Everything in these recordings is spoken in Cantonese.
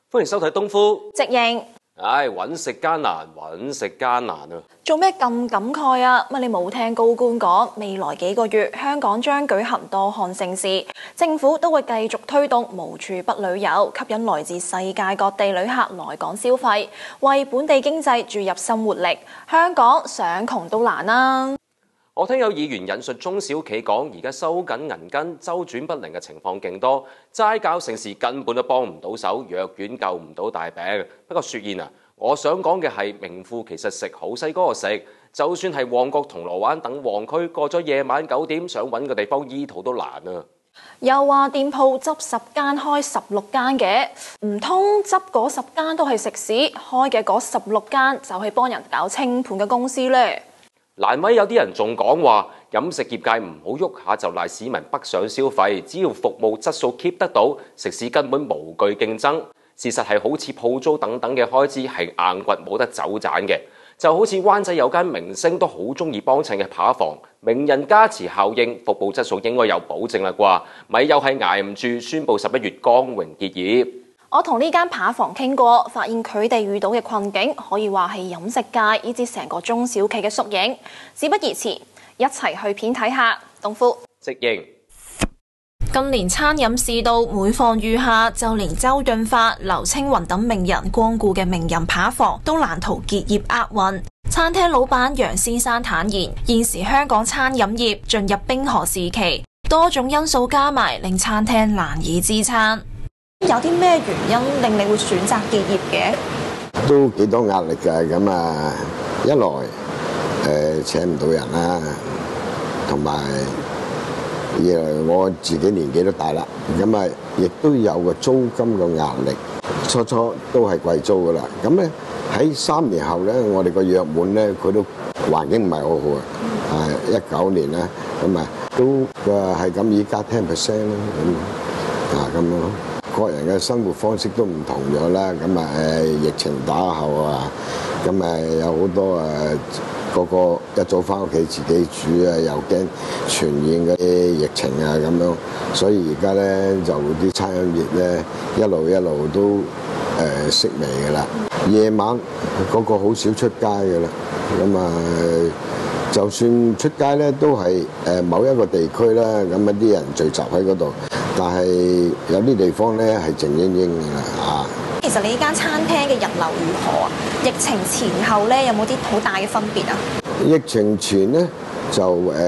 歡迎收睇東夫直認。 揾食艱難，揾食艱難啊！ 做咩咁感慨啊？乜你冇聽高官講，未來幾個月香港將舉行多項盛事，政府都會繼續推動無處不旅遊，吸引來自世界各地旅客來港消費，為本地經濟注入新活力。香港想窮都難啊！ 我聽有議員引述中小企講，而家收緊銀根、周轉不靈嘅情況勁多，齋搞盛事根本都幫唔到手，藥丸救唔到大病。不過雪燕啊，我想講嘅係名副其實食好西嗰個食，就算係旺角、銅鑼灣等旺區，過咗夜晚9點，想揾個地方醫肚都難啊！ 又話店鋪執10間開16間嘅，唔通執嗰10間都係食肆，開嘅嗰16間就係幫人搞清盤嘅公司呢？ 難為有啲人仲講話飲食業界唔好喐下就賴市民北上消費，只要服務質素 keep 得到，食肆根本無懼競爭。事實係好似鋪租等等嘅開支係硬掘冇得走盞嘅，就好似灣仔有間明星都好中意幫襯嘅扒房，名人加持效應，服務質素應該有保證啦啩，咪又係捱唔住，宣布11月光榮結業。 我同呢間扒房傾過，發現佢哋遇到嘅困境可以話係飲食界以至成個中小企嘅縮影。事不宜遲，一齊去片睇下。東夫直認近年餐飲市道每況愈下，就連周潤發、劉青雲等名人光顧嘅名人扒房都難逃結業厄運。餐廳老闆楊先生坦言，現時香港餐飲業進入冰河時期，多種因素加埋令餐廳難以支撐。有啲咩原因令你會選擇結業嘅？ 都幾多壓力㗎，咁啊，一來請唔到人啦，同埋二來我自己年紀都大啦，咁啊亦都有個租金嘅壓力，初都係貴租㗎啦。咁咧喺3年後咧，我哋個約滿咧，佢都環境唔係好好啊。19年咧，咁啊都係咁以加10% 啦，咁樣咯。個人嘅生活方式都唔同咗啦，咁啊疫情打後啊，咁啊有好多個個一早翻屋企自己煮啊，又驚傳染嗰啲疫情啊咁樣，所以而家咧就啲餐飲業咧一路都式微㗎啦。夜晚個個好少出街㗎啦，咁啊就算出街咧都係某一個地區啦，咁啊啲人聚集喺嗰度。但係有啲地方咧係靜英英㗎啦嚇。 其實你呢間餐廳嘅人流如何啊？疫情前後咧有冇啲好大嘅分別啊？ 疫情前咧就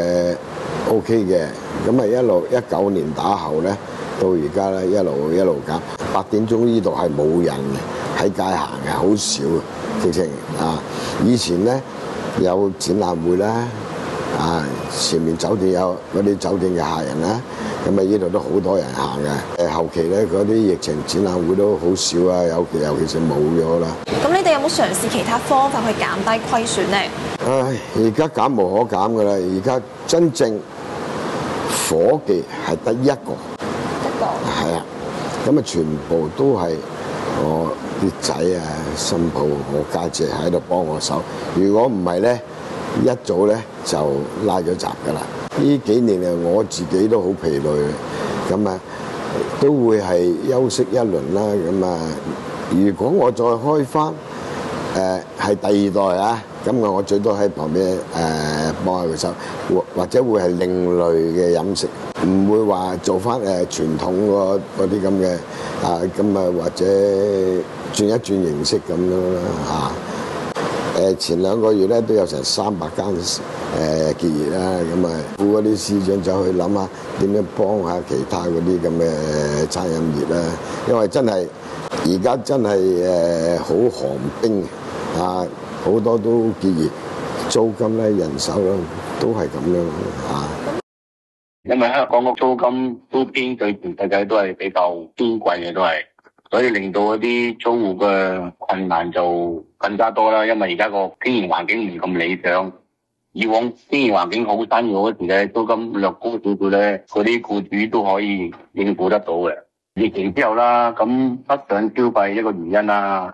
OK 嘅，咁啊一路19年打後咧，到而家咧一路減。8點鐘呢度係冇人嘅，喺街行嘅，好少直情啊！以前咧有展覽會啦，啊前面酒店有嗰啲酒店嘅客人啦。咁啊！呢度都好多人行嘅。後期咧，嗰啲疫情展覽會都好少啊，尤其是冇咗啦。 咁你哋有冇嘗試其他方法去減低虧損呢？ 唉，而家減無可減噶啦！而家真正伙計係得一個。係啊，咁啊，全部都係我啲仔啊、新抱、我家姐喺度幫我手。如果唔係咧，一早咧就拉咗閘噶啦。呢幾年啊，我自己都好疲累，咁啊都會係休息一輪啦。咁啊，如果我再開翻係第2代啊，咁我最多喺旁邊幫下佢手，或者會係另類嘅飲食，唔會話做翻傳統嗰啲咁嘅啊，咁啊或者轉一轉形式咁樣啦嚇。前2個月咧都有成300間結業啦，咁啊，副嗰啲司長走去諗下點樣幫下其他嗰啲咁嘅餐飲業啦，因為真係而家真係好寒冰啊，好多都結業，租金咧、人手咧都係咁樣啊。 因為香港個租金都偏對全世界都係比較偏貴嘅，都係。所以令到嗰啲租戶嘅困難就更加多啦，因為而家個經營環境唔咁理想。以往經營環境好生意嗰時咧，租金略高少少咧，嗰啲僱主都可以應付得到嘅。疫情之後啦，咁北上消費一個原因啦，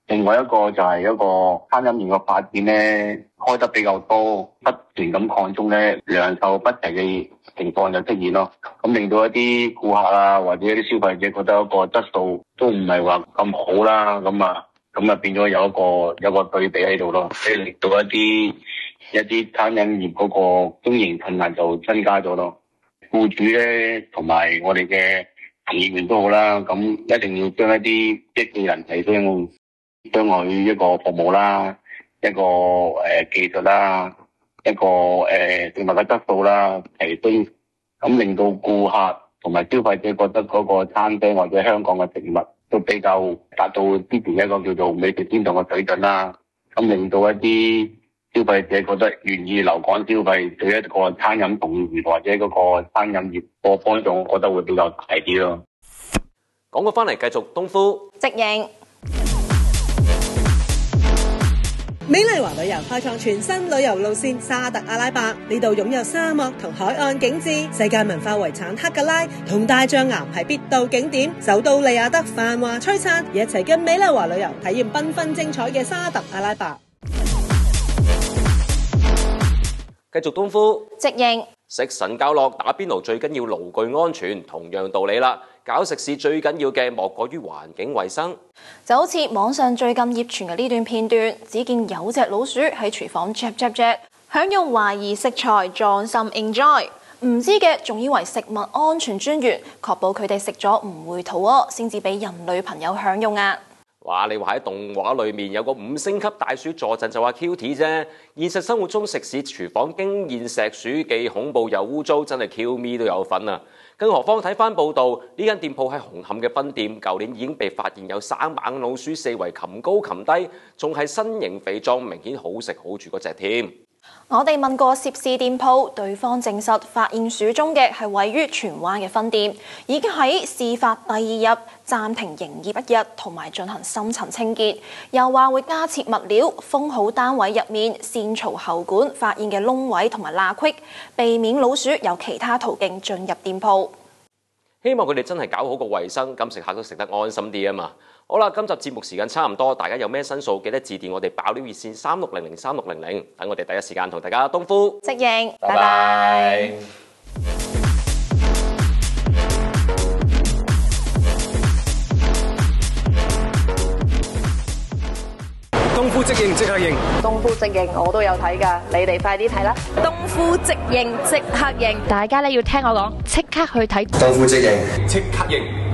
另外一個就係一個餐飲業嘅發展咧，開得比較多，不斷咁擴充咧，良莠不齊嘅情況就出現咯。咁令到一啲顧客啊，或者一啲消費者覺得一個質素都唔係話咁好啦。咁啊變咗有一個對比喺度咯，即係令到一啲餐飲業嗰個經營困難就增加咗咯。僱主咧同埋我哋嘅從業員都好啦，咁一定要將一啲職業人才將佢一個服務啦，一個技術啦，一個食物嘅質素啦提升，咁令到顧客同埋消費者覺得嗰個餐廳或者香港嘅食物都比較達到之前一個叫做美食天堂嘅水準啦，咁令到一啲消費者覺得願意留港消費，對一個餐飲從業員或者嗰個餐飲業個幫助，我覺得會比較大啲咯。 講過翻嚟，繼續東夫直營。 美麗華旅遊開創全新旅遊路線沙特阿拉伯，呢度擁有沙漠同海岸景致，世界文化遺產克格拉同大象岩係必到景點，首都利雅得繁華璀璨，一齊跟美麗華旅遊體驗繽紛精彩嘅沙特阿拉伯。 繼續東夫直營。 食神教落打邊爐最緊要爐具安全，同樣道理啦。搞食肆最緊要嘅莫過於環境衛生， 就好似網上最近熱傳嘅呢段片段，只見有隻老鼠喺廚房嚼，享用懷疑食材，壯心 enjoy。唔知嘅仲以為食物安全專員確保佢哋食咗唔會肚屙，先至俾人類朋友享用啊！ 哇！你話喺動畫裏面有個5星級大鼠坐鎮就話 cute 啫，現實生活中食肆廚房驚現石鼠，既恐怖又污糟，真係 Q me 都有份啊！更何況睇翻報道，呢間店鋪喺紅磡嘅分店，舊年已經被發現有生猛老鼠四圍擒高擒低，仲係身形肥壯，明顯好食好住嗰隻添。 我哋問過涉事店鋪，對方證實發現鼠蹤嘅係位於荃灣嘅分店，已經喺事發第2日暫停營業1日，同埋進行深層清潔。又話會加設物料封好單位入面線槽喉管發現嘅窿位同埋罅隙，避免老鼠有其他途徑進入店鋪。 希望佢哋真係搞好個衛生，咁食客都食得安心啲啊嘛！好啦，今集節目時間差唔多，大家有咩申訴記得致電我哋爆料熱線36003600，等我哋第一時間同大家東夫直營， 拜拜。 東夫即應即刻應， 東夫即應我都有睇㗎，你哋快啲睇啦！ 東夫直營即刻應， 大家咧要聽我講，即刻去睇東夫即應即刻應。